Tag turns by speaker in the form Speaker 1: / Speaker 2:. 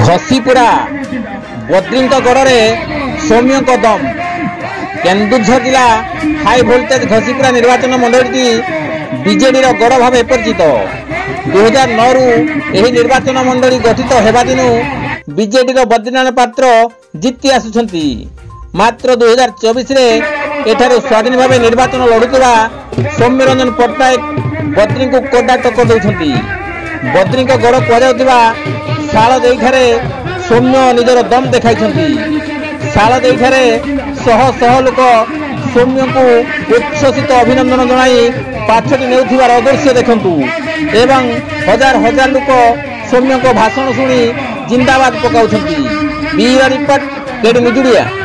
Speaker 1: घसीपुरा बद्रीଙ୍କ गड़े सौम्य दम केन्दुझर जिला हाई भोल्टेज घसीपुरा निर्वाचन मंडली बीजेडी गड़ भाव परिचित 2009 रु यह निर्वाचन मंडली गठित होगा दिन बीजेडी बद्रीनारायण पात्र जीति आसुछंती। मात्र 2024 रे एठारे स्वाधीन भाव निर्वाचन लड़ुवा सौम्य रंजन पट्टनायक बद्री को कोडा टक्कर देउछंती। बद्री गड़ कहुवा शाल देखारे सौम्य निजर दम देखाई। शाल देखारे शह शह लोक सौम्य को उच्छ्वसित अभिनंदन जनाई पाछटी नेउथिबार दृश्य देखंतु एवं हजार हजार लोक सौम्य को भाषण शुणी जिंदाबाद पकाउछंती। बीरा रिपोर्ट केडी मुजुड़िया।